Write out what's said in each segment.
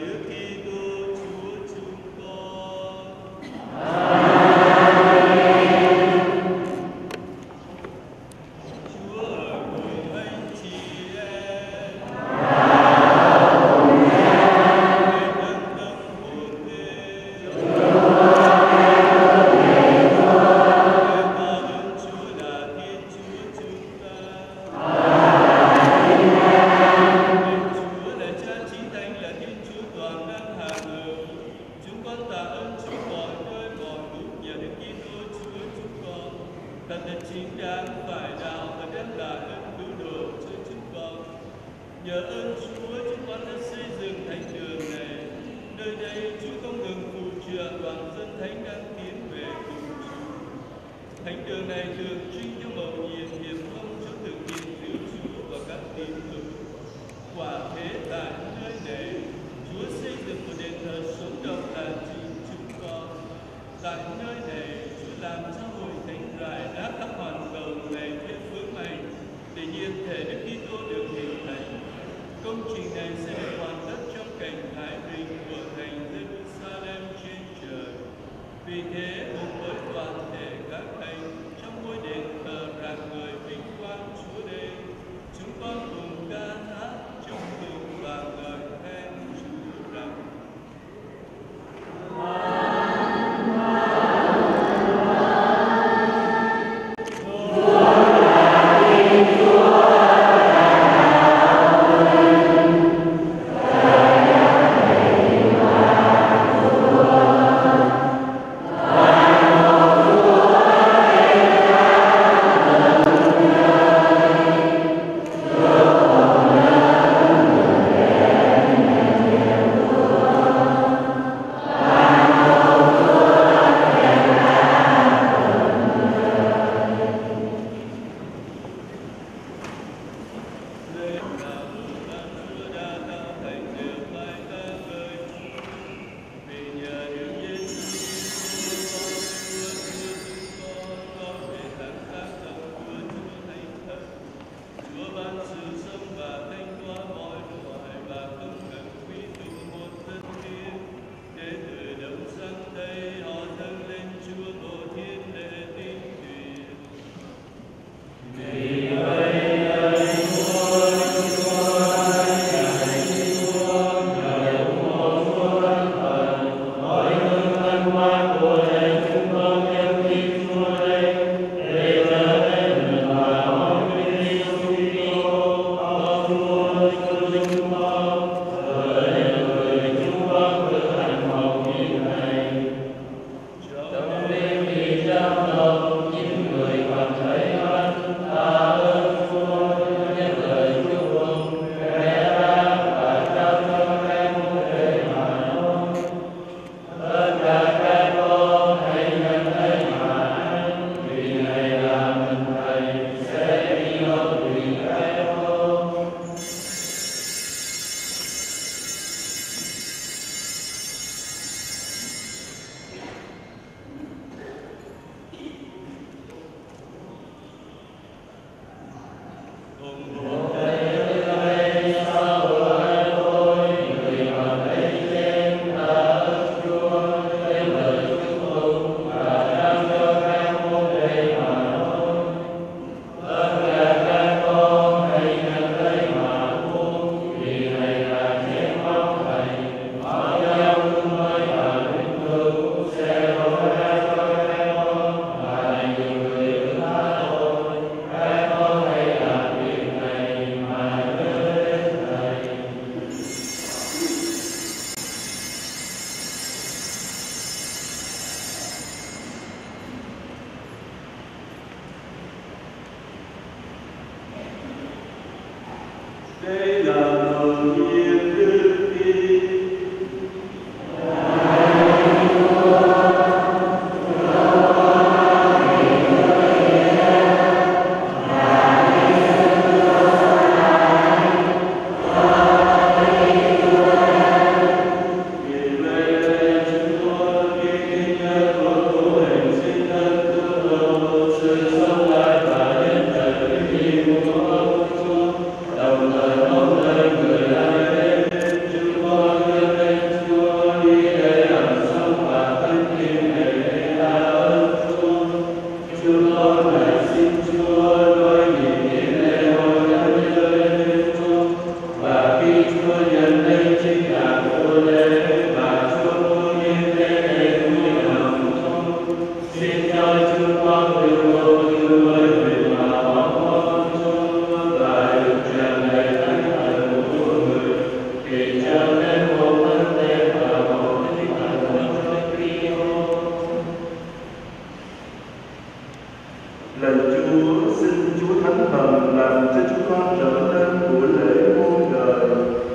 Đồng thời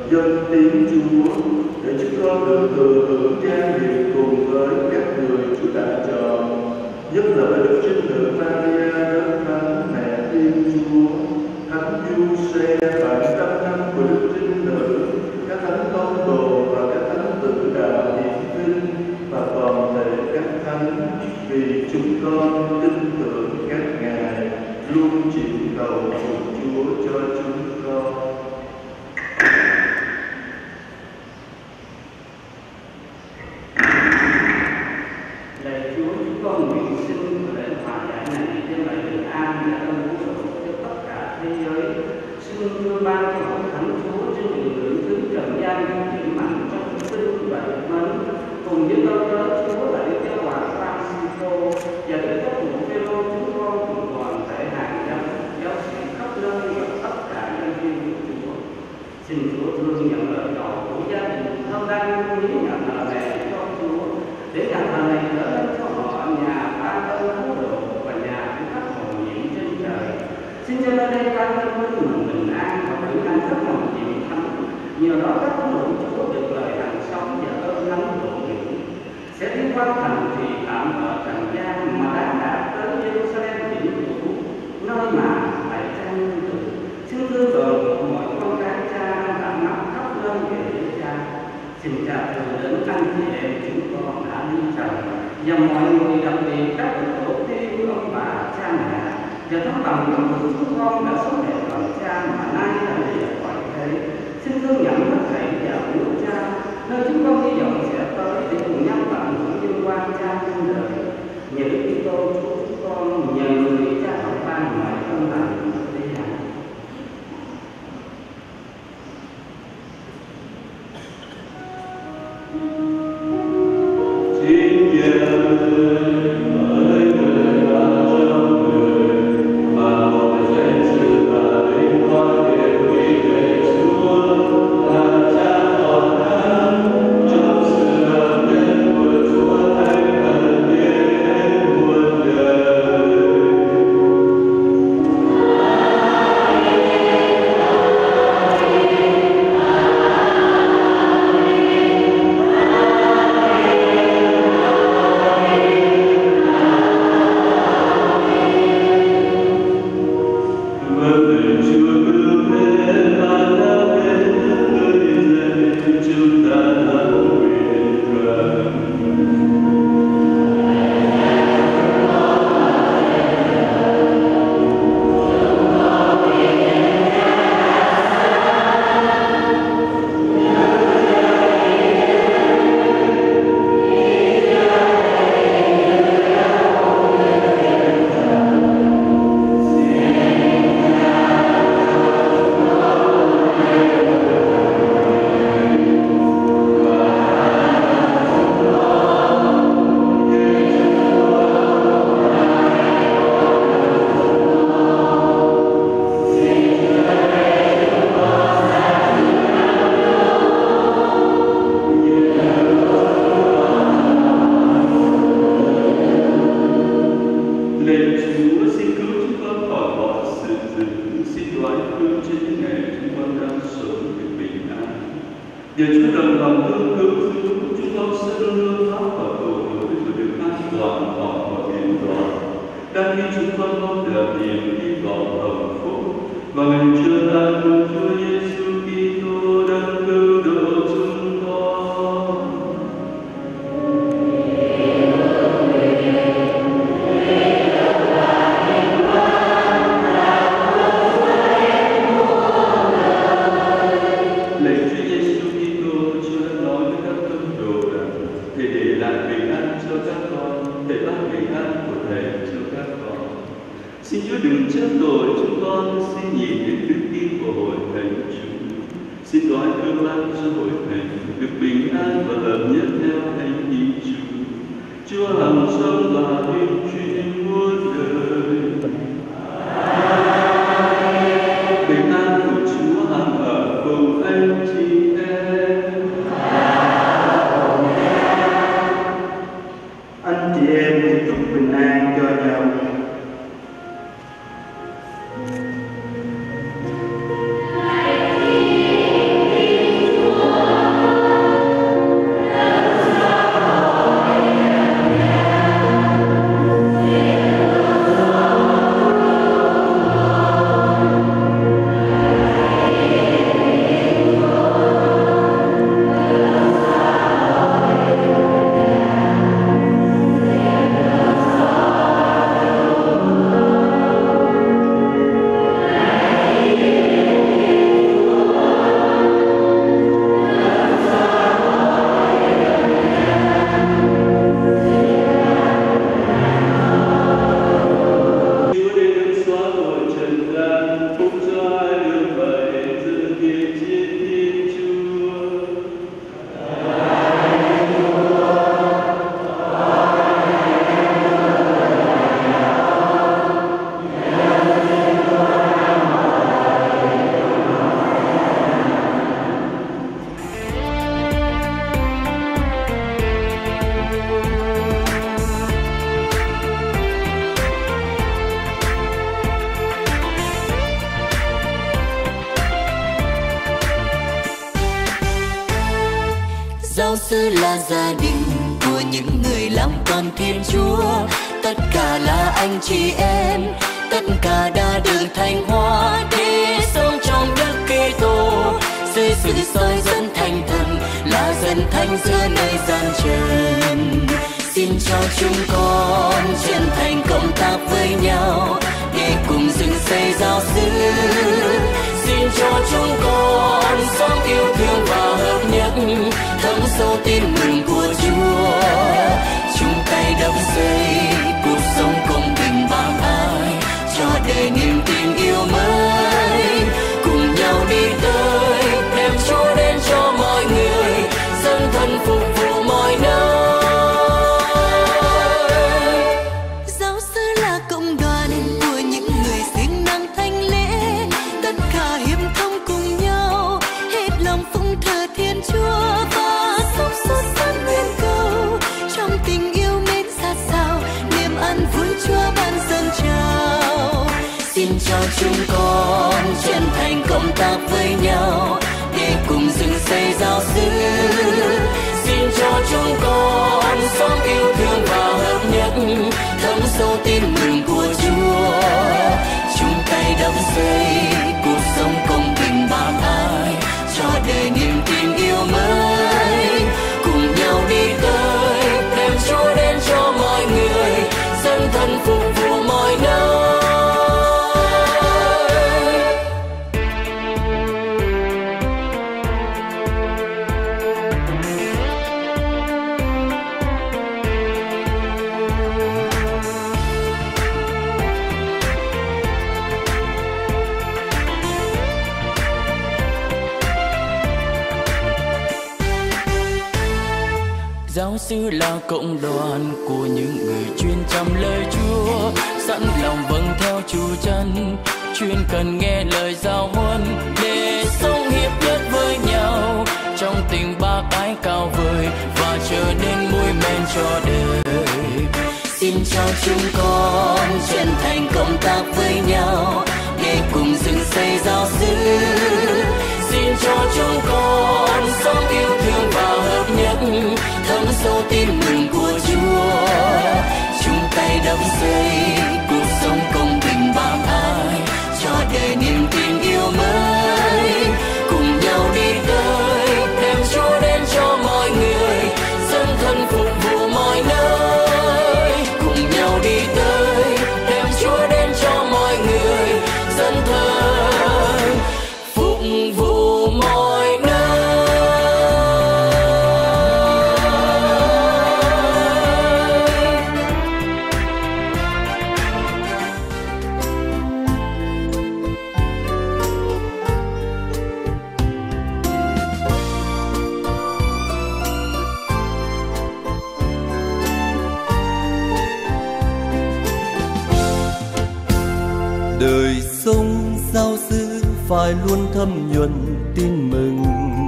dâng tiếng Chúa, để chúng con được thừa hưởng trang nghiêm cùng với các người Chúa đã chọn, nhất là với Đức Trinh Nữ Maria Đấng Thánh Mẹ Thiên Chúa, Thánh Giuse bạn trăm năm của Đức Trinh Nữ, các thánh tông đồ và các thánh tử đạo hiển vinh và toàn thể các thánh, vì chúng con tin tưởng các ngài luôn chịu cầu của Chúa cho chúng con. Lạy Chúa, chúng con nguyện xin lễ hòa giải này đem lại bình an và ơn cứu độ cho tất cả thế giới. Xin thương ban cho hội thánh Chúa trên đường lượng thứ trần gian chuyển mạnh trong tin và đức mến, cùng với ơn đó Chúa là Đức Giáo hoàng Francisco và Đức Giáo phụ Phêrô, chúng con cùng toàn thể hàng giáo sĩ khắp nơi và tất cả nhân viên của Chúa. Xin Chúa thương nhận lời cầu của gia đình thân đang hiến nhận thờ này cho Chúa, để nhận thờ này trở nên cho họ nhà ban ơn cứu độ và nhà của các hồn nhiệm trên trời. Xin cho nơi đây ban ơn mình bình an và bình an rất lòng chịu thánh. Nhờ đó các tín hữu Chúa được lời hằng sống và ơn thánh độ nghĩa, sẽ đi qua thành trì tạm ở trần gian mà đã đạt tới Jerusalem vĩnh cửu, nơi mà tại cha nhân từ. Xin thương đoàn của mọi con cái cha đang tạm mắc khắp nơi về với cha. Xin cha từ đến anh chị em chúng con đã đi trần, và mọi người đặc biệt các tổ tiên ông bà cha mẹ và tấm lòng của chúng con đã sống đẹp bằng cha mà nay đã lìa khỏi thế. Xin thương nhận hết thảy vào nước cha, nơi chúng con hy vọng sẽ tới để cùng nhau tận hưởng vinh quang cha muôn đời. Nhờ Đức Kitô Chúa chúng con, nhờ người cha hậu ban mọi ơn lành đi hạnh. Giáo xứ là gia đình của những người làm con Thiên Chúa. Tất cả là anh chị em, tất cả đã được thành hóa để sống trong Đức Kitô. Dưới sự soi dẫn Thánh Thần là dân thánh giữa nơi gian trần. Xin cho chúng con chân thành cộng tác với nhau để cùng dựng xây giáo xứ. Xin cho chúng con sống yêu thương và hợp nhất, thấm sâu tin mừng của Chúa. Chung tay đắp xây cuộc sống công bình bác ái, cho đời niềm tin yêu mới. Cùng nhau đi tới đem Chúa đến cho mọi người, dâng thân phục vụ mọi nơi. Giáo xứ là cộng đoàn của những người siêng năng thánh lễ, tất cả hiệp thông cùng nhau, hết lòng phụng thờ Thiên Chúa và sống suốt sáng nguyện cầu. Trong tình yêu mến sát sao, niềm an vui Chúa ban dâng trao. Xin cho chúng con chân thành cộng tác với nhau để cùng dựng xây giáo xứ. Xin cho chúng con sống yêu thương và hợp nhất, thấm sâu tin mừng của Chúa. Chung tay đắp xây cuộc sống công bình bác ái, cho đời niềm tin yêu mới. Cùng nhau đi tới đem Chúa đến cho mọi người, dâng thân phục vụ mọi nơi. Giáo xứ là cộng đoàn của những người chuyên chăm lời Chúa, sẵn lòng vâng theo chủ chân, chuyên cần nghe lời giáo huấn để sống hiệp nhất với nhau trong tình bác ái cao vời và trở nên mùi men cho đời. Xin cho chúng con chân thành cộng tác với nhau để cùng dựng xây giáo xứ. Xin cho chúng con sống yêu thương và hợp nhất, thấm sâu tin mừng của Chúa. Chung tay đắp xây cuộc sống công bình bác ái, cho đời niềm tin yêu mới. Cùng nhau đi tới đem Chúa đến cho mọi người, dâng thân phục vụ mọi nơi. Cùng nhau đi tới đem Chúa đến cho mọi người, dâng thân phục vụ mọi nơi. Đời sống giáo xứ phải luôn thấm nhuần tin mừng.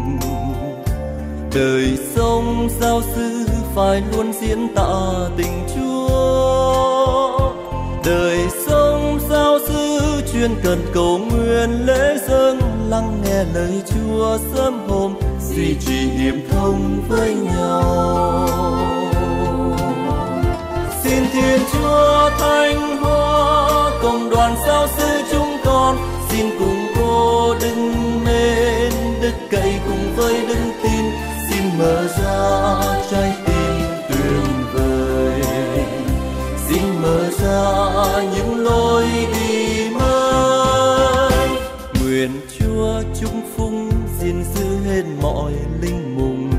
Đời sống giáo xứ phải luôn diễn tả tình Chúa. Đời sống giáo xứ chuyên cần cầu nguyện lễ dâng, lắng nghe lời Chúa sớm hôm, duy trì hiệp thông với nhau. Xin Thiên Chúa Thánh Hóa cộng đoàn giáo xứ chúng con, xin cùng cô đứng mến đức cậy cùng với đức tin, xin mở ra trái tim tuyệt vời, xin mở ra những lối đi mới. Nguyện Chúa chúc phúc gìn giữ hết mọi linh mùng,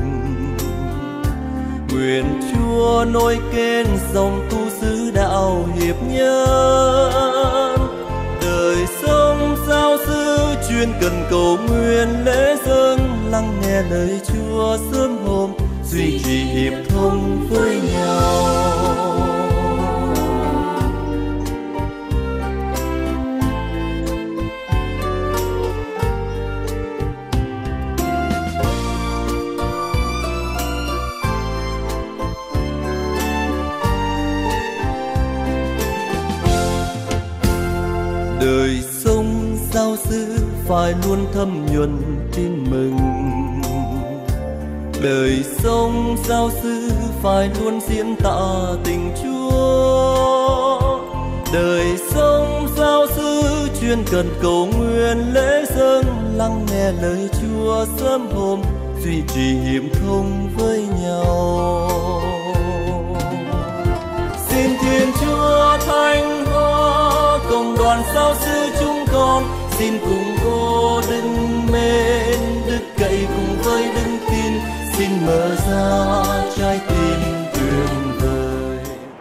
nguyện Chúa nối kết dòng tu xứ đạo hiệp nhân. Đời sống giáo xứ chuyên cần cầu nguyện lễ dâng, lắng nghe lời Chúa sớm hôm, duy trì hiệp thông với nhau. Đời sống giáo xứ phải luôn thấm nhuần tin mừng. đời sống giáo sư phải luôn diễn tả tình Chúa. Đời sống giáo sư chuyên cần cầu nguyện lễ dâng, lắng nghe lời Chúa sớm hôm, duy trì hiệp thông với nhau. Xin Thiên Chúa Thánh Hóa cộng đoàn giáo sư chúng con, xin cùng cô đừng mến đức cậy cùng với đức tin, xin mở ra trái tim tuyệt vời.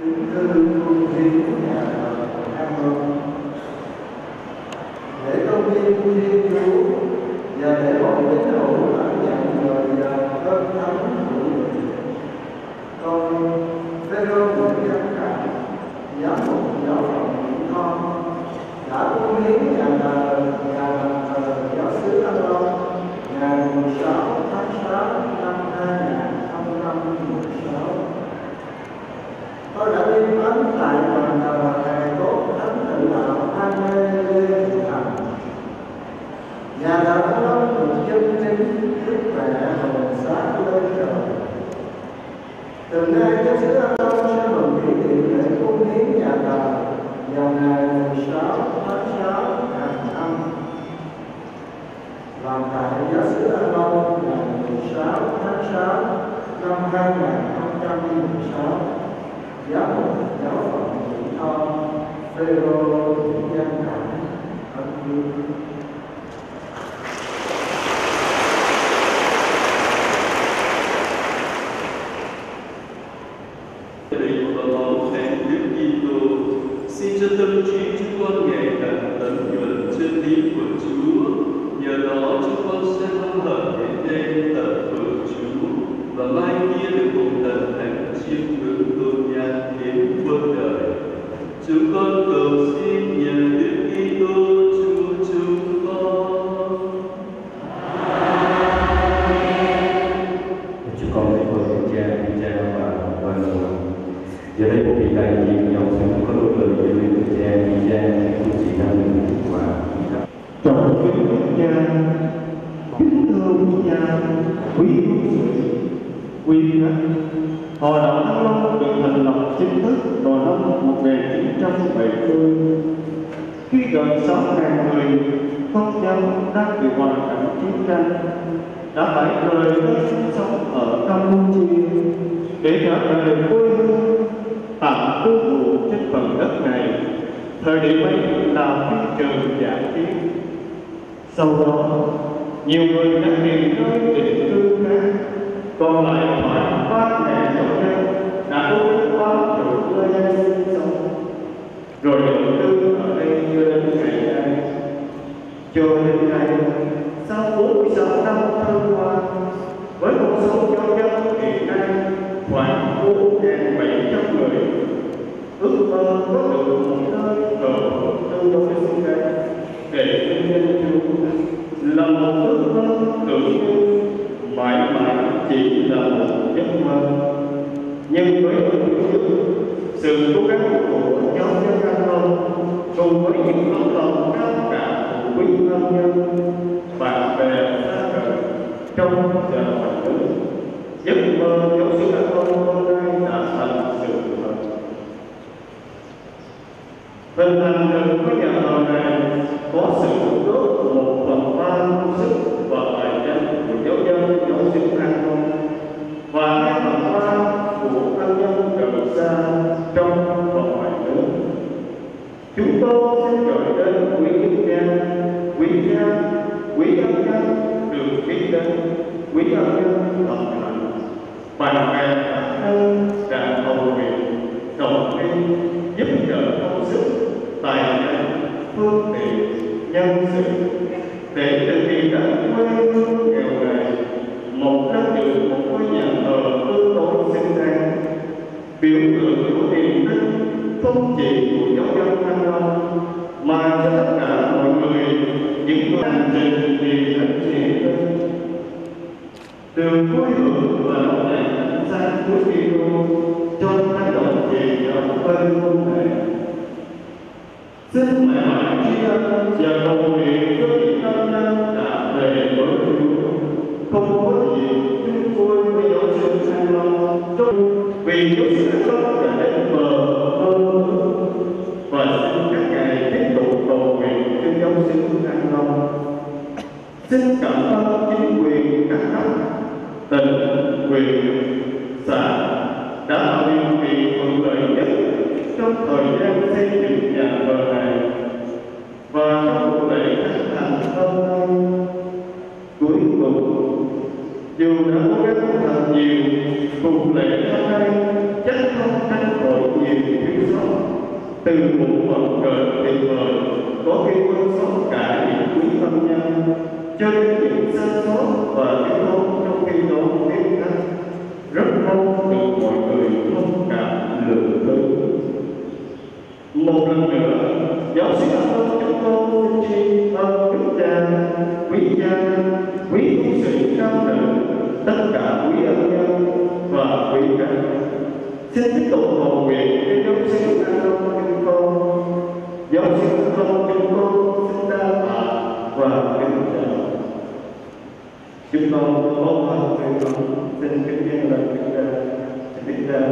Để công viên Thiên Chúa và để mọi tín hữu cảm nhận lời và ơn thánh của người. Con Phêrô Nguyễn Văn Cảnh, giám mục giáo phận Nguyễn Con, đã cống hiến nhà thờ giáo xứ An Long ngày 16 tháng 6 năm 2016. Tôi đã đi đến tại bàn thờ hài cốt thánh tự đạo An Lê Lê Thành. Nhà thờ An Long được dân tín Đức Mẹ hồng sáng lên trời. Từ nay giáo xứ An Long sẽ mừng kỷ niệm lễ cúng hiến nhà thờ vào ngày 16 tháng 6 hàng năm. Làm tại giáo xứ An Long ngày 16 tháng 6 năm 2016, giám mục giáo phận Nguyễn Con Phêrô Nguyễn Văn Cảnh ân hương. Xin cho tâm trí chúng con ngày càng tận nhuần chân lý của Chúa, nhờ đó chúng con sẽ hân hở đến đây tập thờ Chúa và mai kia được cùng tận thành chiêm ngưỡng tôn nhang đến muôn đời. Chúng con cầu xin nhờ Đức Kitô Chúa chúng con. Chúng con hãy mời ông cha đi cha và giờ đây một vị đại diện dòng chúng có đôi lời về lời của cha đi cha của chị Nam Linh và Trọng kính cha, kính thưa cha, quý quý khách, Hội đạo An Long được thành lập chính thức vào năm 1970. Khi gần 6.000 người công dân đang bị hoàn cảnh chiến tranh đã phải rời đất sinh sống ở Campuchia để trở về quê hương tạm cư ngụ trên phần đất này. Thời điểm ấy là phi trường giải chiến. Sau đó, nhiều người đã tìm nơi định cư khác, còn lại khoảng 3.000 hộ dân đã có quyết toán chủ nơi đây sinh sống, rồi định cư ở đây cho đến ngày nay. Cho đến nay, sau 46 năm trôi qua, với một số giáo dân hiện nay khoảng 4.700 người, ước mơ có được một nơi ở tương đối xứng đáng để vinh danh Chúa là một ước mơ tưởng như mãi mãi chỉ là một giấc mơ. Nhưng với sự cố gắng của giáo dân An Long cùng với những tấm lòng cao cả của quý thân nhân, bạn bè xa gần trong và ngoài nước, giấc mơ giáo xứ An Long hôm nay đã thành sự thật. Hình thành được với nhà thờ này có sự đóng góp 1/3 công sức và tài chính của giáo dân giáo xứ An Long và 2/3 của thân nhân gần xa trong và ngoài nước. Chúng tôi xin gửi đến quý nhân dân, quý cha, quý ân nhân được biết đến, quý ân nhân thập hạnh, bạn bè các thân đã cầu nguyện, động viên, giúp đỡ công sức, tài năng, phương tiện, nhân sự để thực hiện các quê hương nghèo này một đất được một ngôi nhà thờ tương đối xứng đáng, biểu tượng của niềm tin không chỉ của giáo dân An Long mà cho tất cả mọi người những hành trình vì hạnh trì hơn. Đường vui hưởng và lòng lành ánh sáng của Kitô trong hành động trì dòng quê hương này. Xin mãi mãi tri ân và cầu nguyện cho những thân nhân đã về với Chúa, không có gì chung vui vì Chúa sẽ không đã đến bờ và xin các ngài tiếp tục cầu nguyện cho giáo sư An Long. Xin cảm ơn chính quyền các cấp, tỉnh, huyện, xã đã tạo điều kiện thuận lợi nhất trong thời gian xây dựng nhà thờ này và trong buổi lễ khánh thành hôm nay. Cuối cùng, dù đã cố gắng thật nhiều, cuộc lễ hôm nay chắc không tránh khỏi nhiều thiếu sót. Từ một phần cờ tuyệt vời có khi quên sót cả những quý thân nhân, cho đến những sơ sót và cái không trong khi đó biết cách. Rất mong được mọi người thông cảm lượng thứ. Một lần nữa, giáo sĩ An Long chúng tôi xin tri ân quý cha, quý tu sĩ cao nữ, tất cả quý ân nhân và quý khách. Xin tiếp tục cầu nguyện cho giáo sĩ An Long chúng con. Giáo sĩ An Long chúng con xin đa tạ và kính chào. Chúng con có phần tuyên bố xin kính dân lời kính ra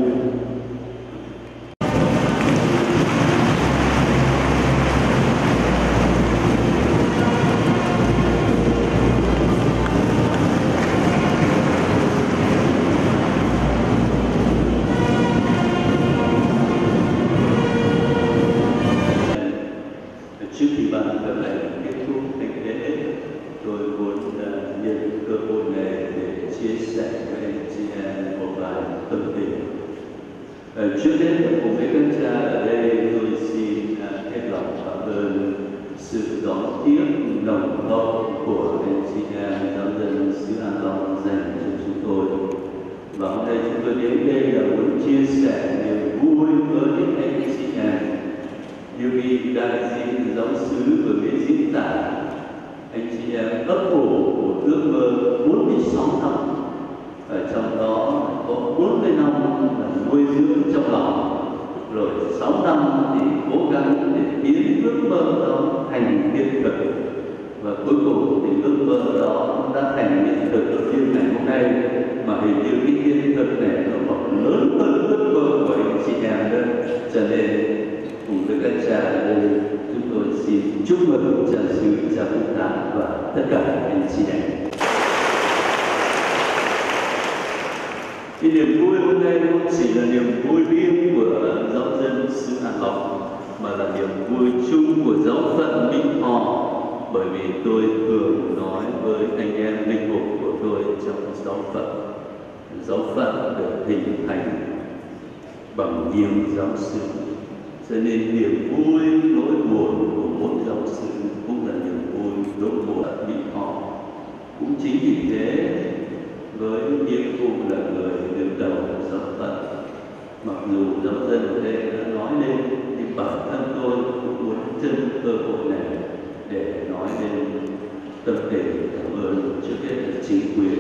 trước khi ban phần lễ kết thúc thánh lễ, tôi muốn nhân cơ hội này để chia sẻ với anh chị em một vài tâm tình. Trước hết cùng với các cha ở đây, tôi xin hết lòng cảm ơn sự đón tiếp nồng hậu của anh chị em giáo dân xứ An Long dành cho chúng tôi. Và hôm nay chúng tôi đến đây là muốn chia sẻ niềm vui với anh chị em. Như vị đại diện giáo xứ vừa mới diễn tả, anh chị em ấp ủ một ước mơ 46 năm, ở trong đó có 40 năm là nuôi dưỡng trong lòng, rồi 6 năm thì cố gắng để biến ước mơ đó thành hiện thực, và cuối cùng thì ước mơ đó đã thành hiện thực như ngày hôm nay, mà hình như cái hiện thực này nó còn lớn hơn ước mơ của anh chị em nữa. Cho nên cùng với các cha ở đây, chúng tôi xin chúc mừng cha xứ, cha Phúc Thản và tất cả anh chị em. Cái niềm vui hôm nay không chỉ là niềm vui riêng của giáo dân xứ An Long, mà là niềm vui chung của giáo phận Minh Thọ, bởi vì tôi thường nói với anh em linh mục của tôi trong giáo phận được hình thành bằng nhiều giáo sư. Cho nên niềm vui, nỗi buồn của mỗi giáo sư cũng là niềm vui, nỗi buồn bị họ. Cũng chính vì thế, với nhiệm vụ là người đứng đầu giáo phận, mặc dù giáo dân ở đây đã nói lên, nhưng bản thân tôi cũng muốn trân cơ hội này để nói lên tâm tình cảm ơn trước hết là chính quyền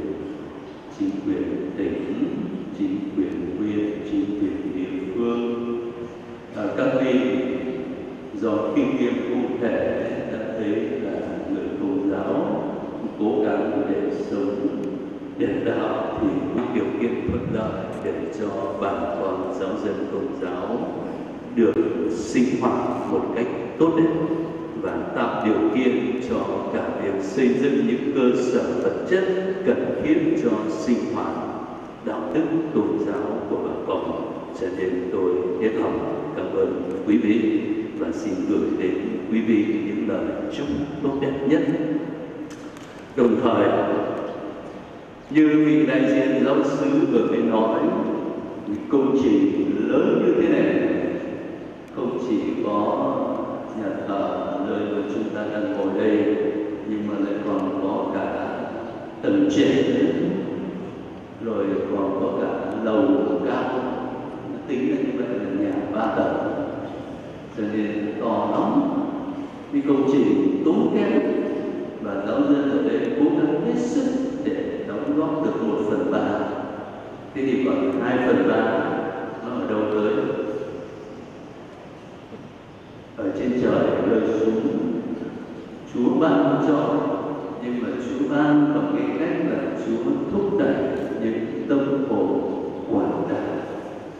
tỉnh, chính quyền huyện, chính quyền địa phương. Các vị do kinh nghiệm cụ thể đã thấy là người Công giáo cố gắng để sống điển đạo thì có điều kiện thuận lợi để cho bà con giáo dân Công giáo được sinh hoạt một cách tốt đẹp và tạo điều kiện cho cả việc xây dựng những cơ sở vật chất cần thiết cho sinh hoạt đạo đức tôn giáo của bà con. Cho nên tôi hết lòng cảm ơn quý vị và xin gửi đến quý vị những lời chúc tốt đẹp nhất. Đồng thời, như vị đại diện giáo xứ vừa mới nói, công trình lớn như thế này không chỉ có nhà thờ nơi mà chúng ta đang ngồi đây, nhưng mà lại còn có cả tầng trệt, rồi còn có cả lầu cao, tính là như vậy là nhà 3 tầng, cho nên to lắm. Cái công trình tốn kém và giáo dân ở đây cố gắng hết sức để đóng góp được 1/3. Thế thì còn 2/3 nó ở đâu tới? Ở trên trời rơi xuống. Chúa ban cho, nhưng mà Chúa ban bằng cái cách là Chúa thúc đẩy những tâm hồn quả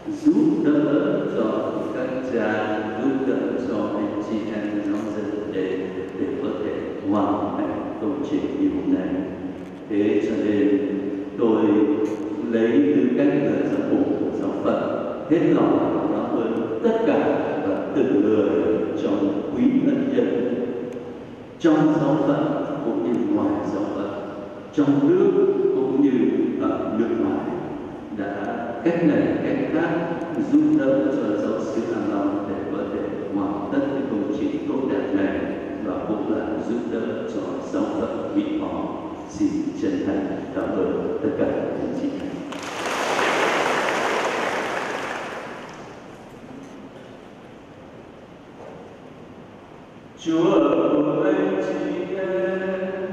giúp đỡ cho các cha, giúp đỡ cho anh chị em giáo dân để có thể hoàn thành công trình như hôm nay. Thế cho nên tôi lấy tư cách là giáo phụ của giáo phận hết lòng cảm ơn tất cả và từng người trong quý ân nhân trong giáo phận cũng như ngoài giáo phận, trong nước cũng như ở nước ngoài, đã cách này cách khác giúp đỡ cho giáo sư An Long để có thể hoàn tất cái công trình tốt đẹp này, và cũng là giúp đỡ cho giáo phận Mỹ Thọ. Xin chân thành cảm ơn tất cả anh chị em. Chúa ở cùng anh chị em.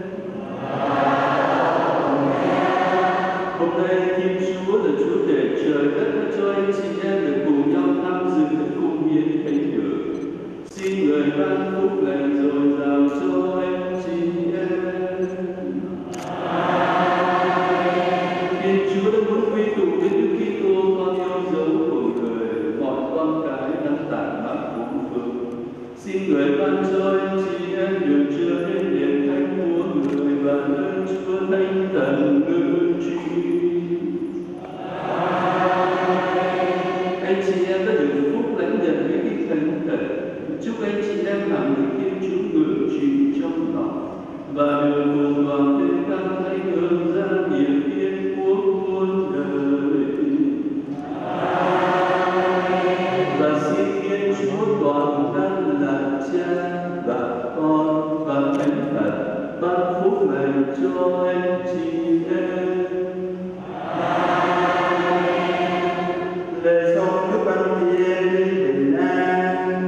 Hôm nay Thiên Chúa là Chúa để trời đất đã cho anh chị em được cùng nhau tham dự các cung hiến thánh đường. Xin người ban phúc lành dồi dào cho anh chị em. Thiên Chúa đã muốn quy tụ đến Đức Kitô con yêu dấu của người, mọi con cái đang tản mát bốn phương. Xin người ban cho anh chị em được chứa đến điện thánh của người và ơn Chúa thánh thần ngự trị. Anh chị em đã được phúc lãnh nhận cái đức thánh thần. Chúc anh chị em hằng được Thiên Chúa ngự trị trong lòng và được cùng đoàn đến các thánh hương gia hiển thiên quốc muôn đời. Và xin Thiên Chúa toàn năng là Cha và Con và Thánh Thần ban phúc lành cho anh chị em. Lễ xong chúc anh chị em đi bình an.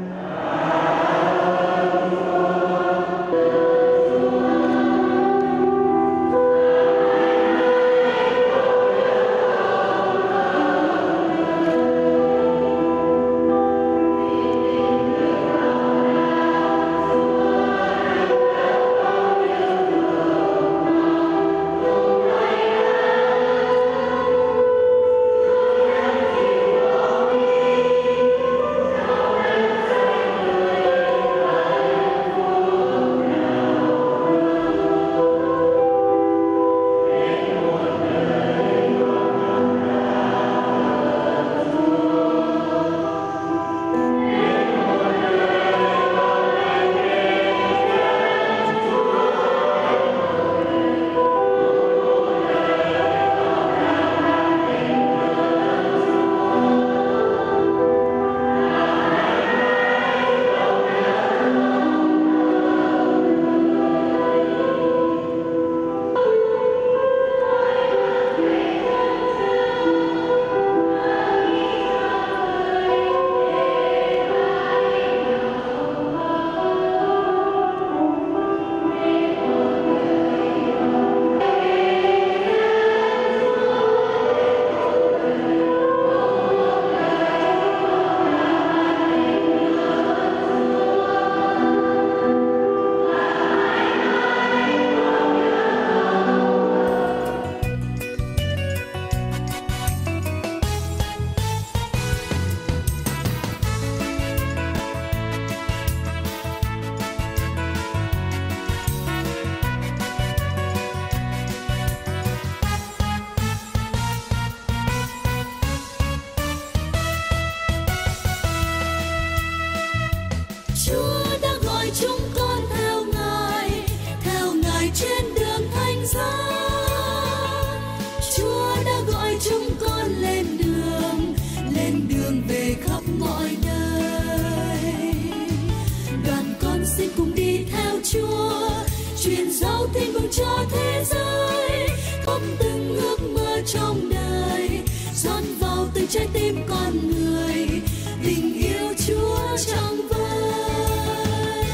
Trái tim con người tình yêu Chúa trong vơi,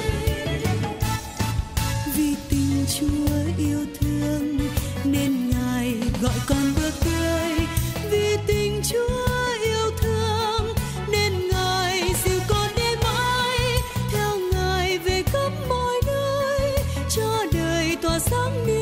vì tình Chúa yêu thương nên Ngài gọi con bước tới, vì tình Chúa yêu thương nên Ngài dìu con đi mãi theo Ngài về khắp mọi nơi, cho đời tỏa sáng.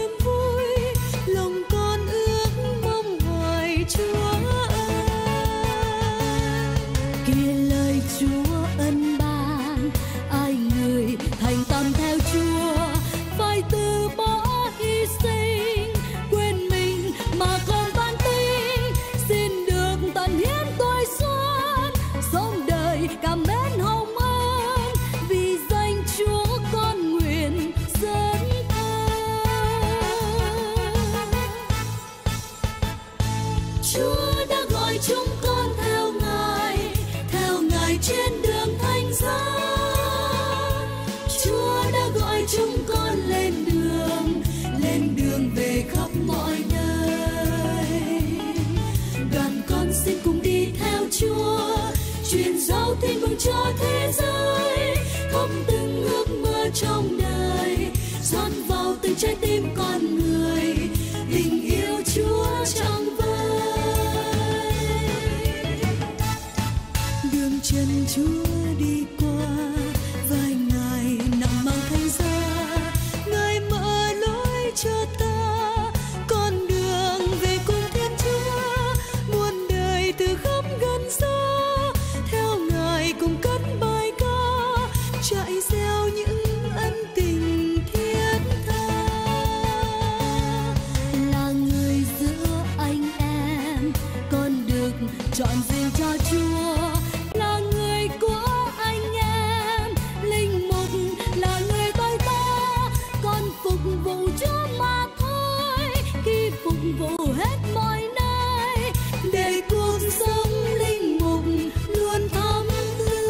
từ trái tim con người, tình yêu Chúa trong vơi. Đường chân Chúa đi qua, vài ngày nặng mang thánh giá, Ngài mở lối cho ta con đường về cùng Thiên Chúa. Muôn đời từ khắp gần xa, theo Ngài cùng cất bài ca, chạy gieo những ân tình thiết tha. Là người giữa anh em, con được chọn riêng cho Chúa. Là người của anh em, linh mục là người tôi ta, con phục vụ Chúa mà thôi. Khi phục vụ hết mọi nơi, để cuộc sống linh mục luôn thắm tươi.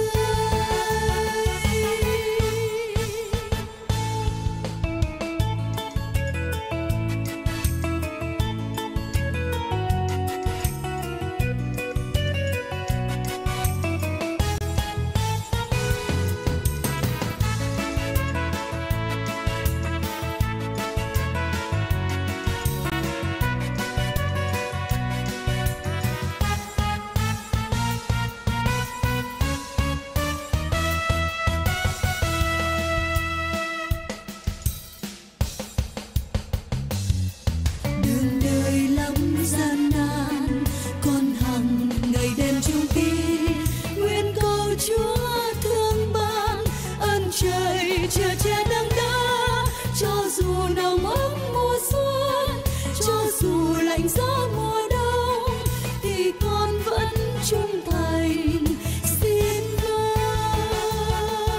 Đường đời lắm gian nan, con hằng ngày đêm chung tin, nguyện cầu Chúa thương ban ơn trời chở che nắng đá. Cho dù nồng ấm mùa xuân, cho dù lạnh giá mùa đông, thì con vẫn trung thành xin vâng.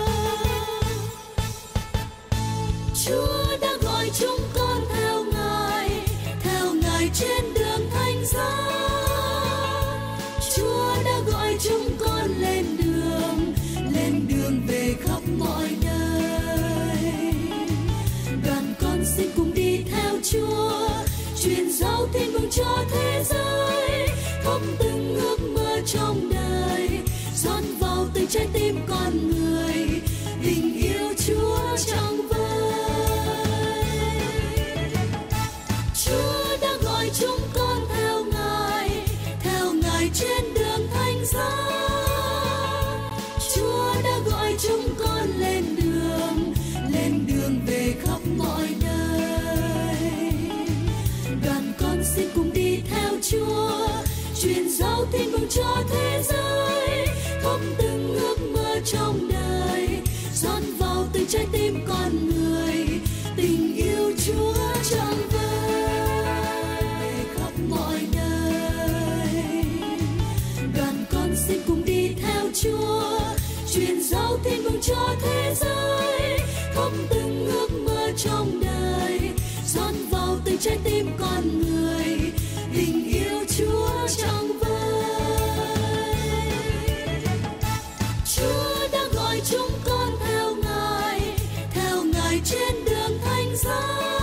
Chúa đã gọi chúng con theo Ngài trên đường thánh giá. Chúa đã gọi chúng con lên đường về khắp mọi nơi. Đoàn con xin cùng đi theo Chúa, truyền giao tin mừng cho thế giới, thắp từng ước mơ trong đời, dọn vào từng trái tim con người, tình yêu Chúa trong vơi. Chúa đã gọi chúng con theo Ngài trên đường thánh giá. Chúa đã gọi chúng con lên đường về khắp mọi nơi. Đoàn con xin cùng đi theo Chúa, truyền giao tin mừng cho thế giới, thắp từng ước mơ trong đời, dọn vào từng trái tim con người, tình yêu Chúa trong vơi khắp mọi nơi. Đoàn con xin cùng đi theo Chúa, truyền giao tin mừng cho thế giới, thắp từng ước mơ trong đời, dọn vào từng trái tim con người, tình yêu Chúa trong vơi. Chúa đã gọi chúng con theo Ngài trên đường thánh giá.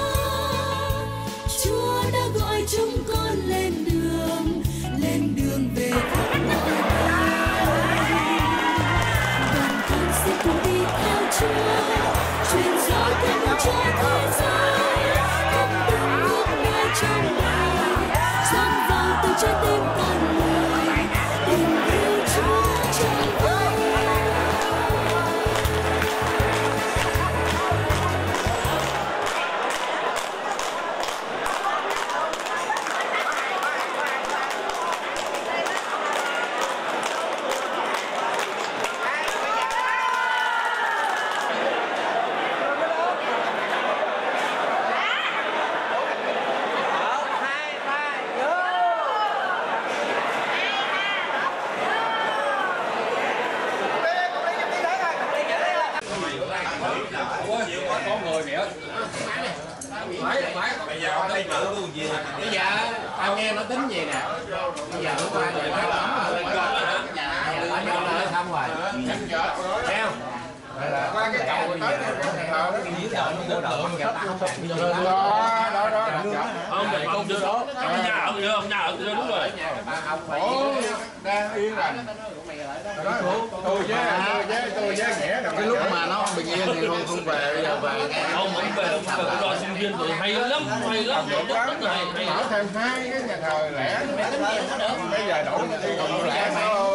Chúa đã gọi chúng con lên đường về khắp mọi nơi. Đoàn con xin cùng đi theo Chúa, truyền giao tin mừng cho thế giới, thắp từng ước mơ trong đời, dọn vào từng trái tim con người, tình yêu Chúa trong vơi. Bây giờ tao nghe nó tính gì nè. Bây giờ hôm qua rồi nó lắm rồi. Nó xong rồi. Thấy không? Qua cái cầu bây giờ nó dưới đợi nó vô đợi không gặp tao không không được không đưa đó. Nhà ở đúng rồi. Ủa đang yên rồi. Tôi với nghĩa cái lúc mà nó bình yên thì không về bây giờ về. Không về không về lo xin Vinh Phượng hay lắm, hay lắm. Mở thêm 2 cái nhà thờ lẻ. Bây giờ đổi đi còn lẻ sao?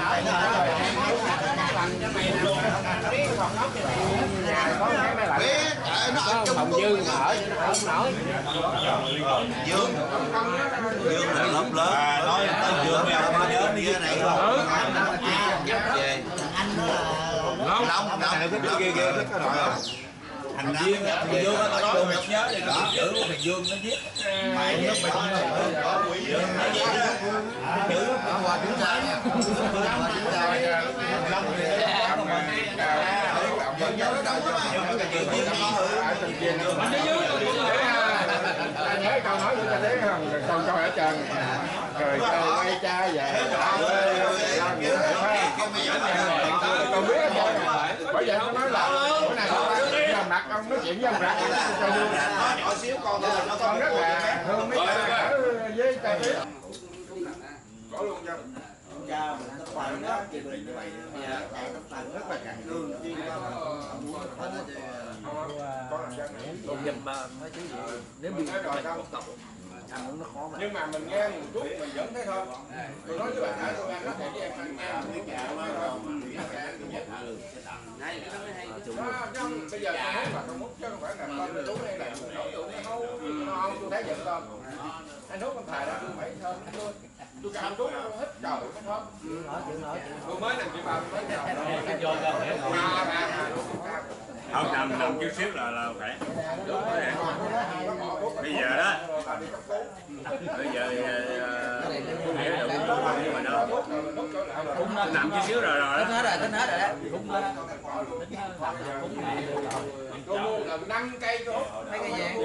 Hồng Dương ở nổi. Dương là lớp lớn. Nói Dương là nhớ đi cái này rồi. Về. Long ghê thích cái rồi. Thành Dương nó nói mình nhớ thì nó chữ của thằng Dương nó viết. Mày nó bị Dương nó viết đó. Chữ qua chúng ta nha. Qua chúng ta. Long thì ta nhớ câu nói của cha Thế không? Con coi ở trần rồi quay cha về con biết hết trơn. Bởi vậy nó nói là bữa nay con mặt ông nói chuyện với ông Rạc cho vui. Nhỏ xíu con Rất là thương mấy ở với cha Thế. Có luôn cho cha mình nó toàn đó thì mình như vậy toàn rất là cạn lương chứ không muốn hết thì con làm sao còn dùm mà mấy chứ gì nếu bị ăn uống nó khó mà nhưng mà mình nghe một chút mình vẫn thấy thôi. Tôi nói với bạn đã tôi ăn nó thì với em nghe bây giờ tôi hút mà tôi hút chứ không phải là con chú hay là đối tượng nó không tôi thấy vậy thôi. Anh hút con thầy đó tôi phải thơm tôi cầm thuốc nó hít trời nó thơm. Tôi mới làm chị bà mới không nằm chút xíu là khỏe. Bây giờ đó bây giờ nhưng mà đâu nằm chút xíu rồi đó. Tính hết rồi đó. Tôi mua là 5 cây tôi hút mấy cái vàng.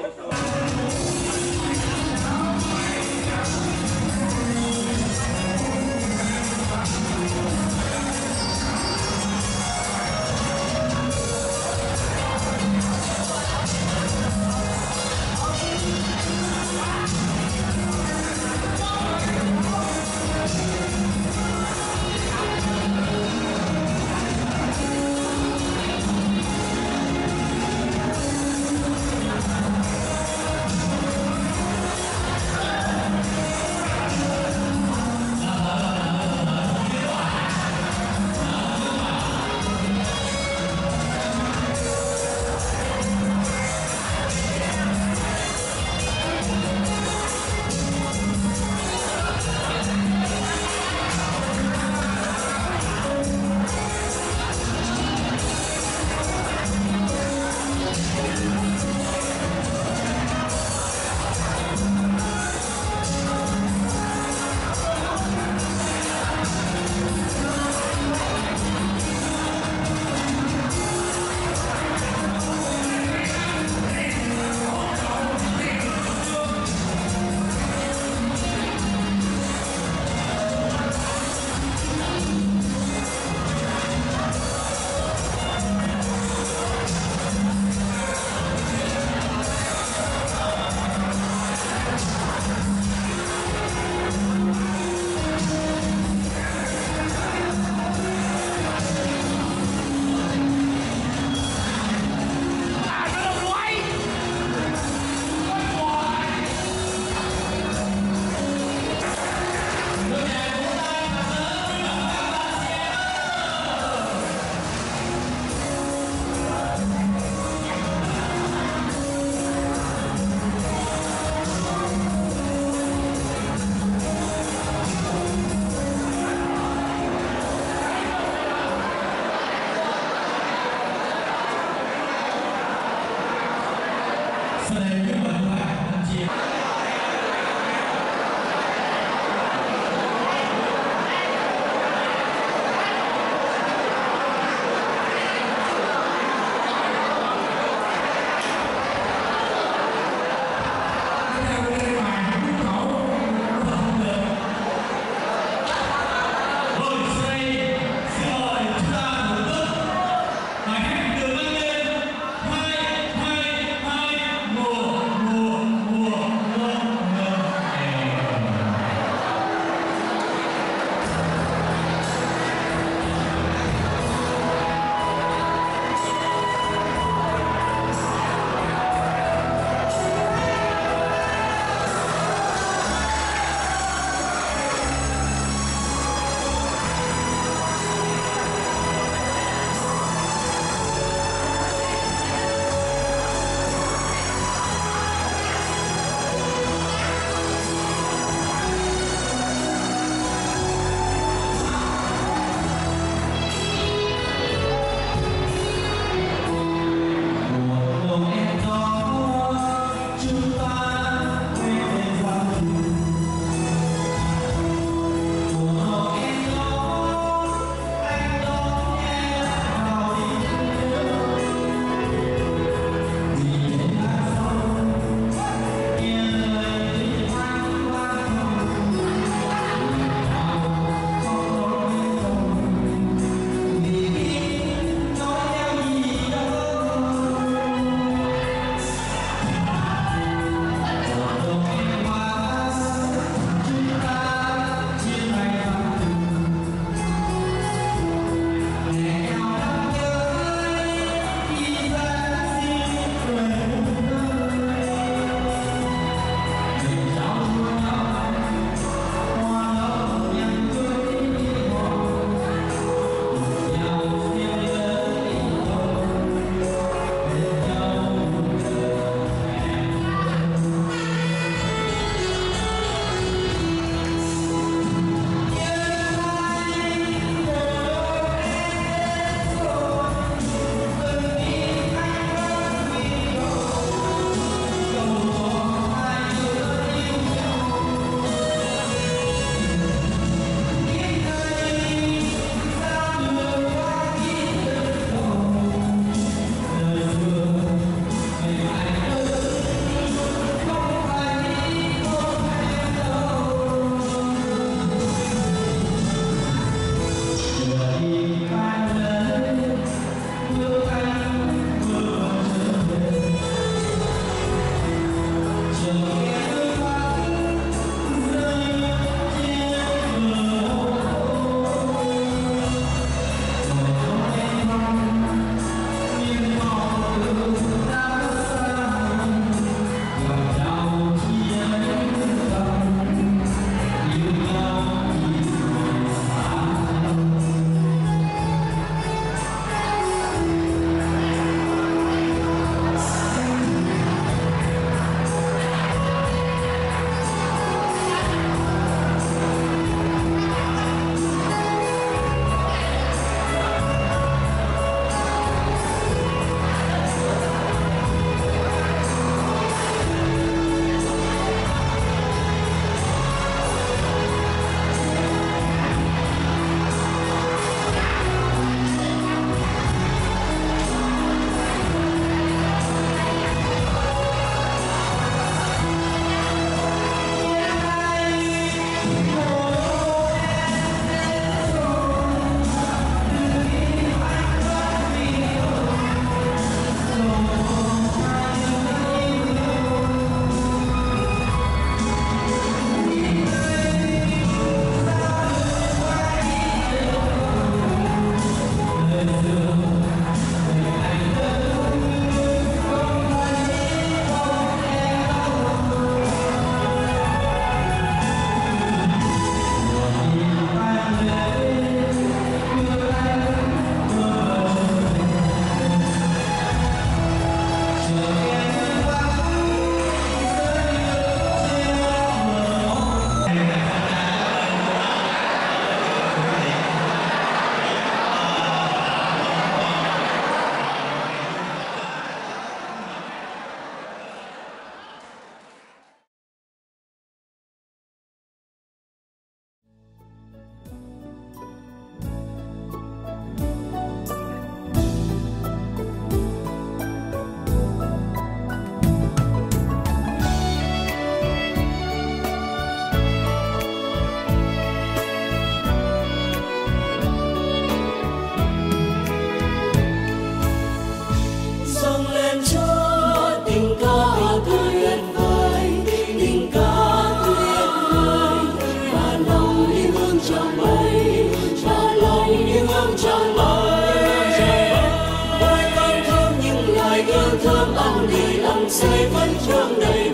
say vẫn trương đầy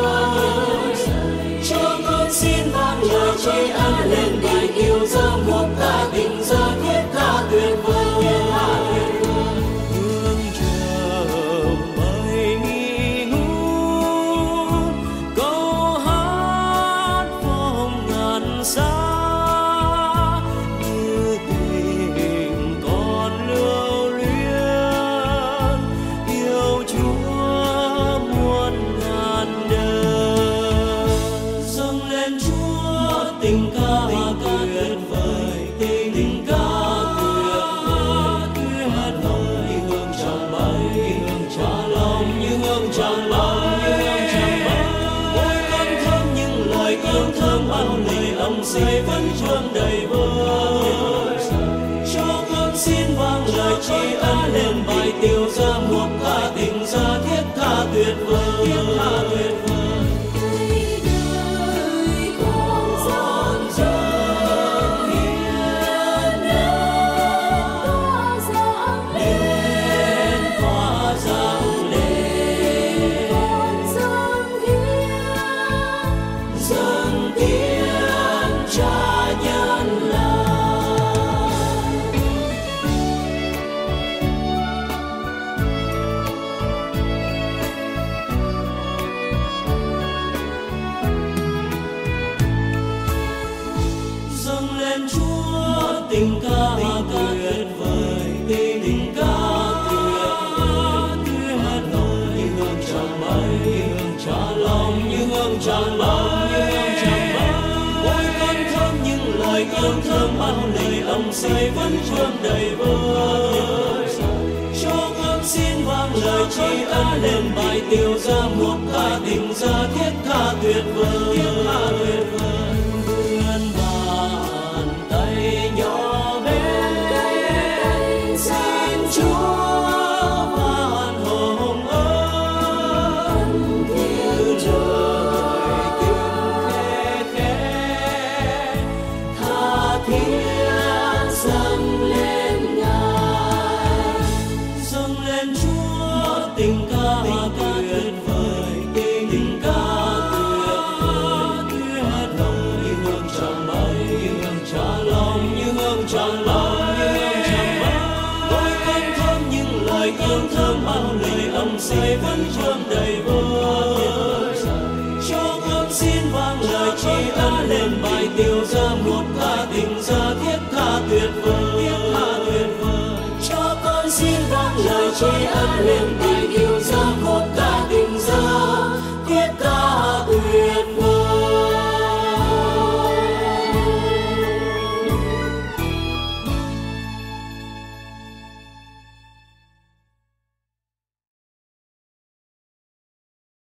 vơi. Cho con xin vang lời tri ân lên bài yêu dâng một ca tình giờ thiết tha tuyệt vời. Hương chờ mây ngút câu hát phong ngàn xa như tình con lưu luyến yêu Chúa muôn ngàn đời. Dâng lên Chúa tình ca tuyệt vời, tình ca tuyệt vời như hương tràn bay, tràn lòng như hương tràn bay. Ôi con thơm những lời cơm thơm ăn lời lòng say vẫn trương đầy vơi. Cho con xin vang lời tri ân lên bài tiêu ra một ca tình ra thiết tha tuyệt vời, thiết tha tuyệt vời. Dâng lên Chúa tình ca tuyệt vời, tình ca tuyệt vời như hương tràn bay, tràn lòng như hương tràn bay. Ôi con thơm những lời cơm thơm ăn lời lòng say vẫn trương đầy vơi. Cho con xin vang lời tri ân lên bài tiêu ra một ca tình ra thiết tha tuyệt vời, thiết tha tuyệt vời. Vươn bàn tay nhỏ bé xin Chúa ban hồng ân từ trời. say vẫn vương đầy vơi. Cho con xin vang lời tri ân lên bài tiêu ra một tha tình gia thiết tha tuyệt vời. Cho con xin vang lời tri ân lên